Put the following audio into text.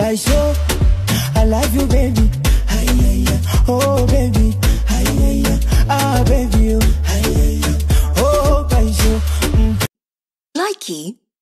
Baisho, I love you, baby. Oh, baby. Ah, baby. Oh, Baisho. Likey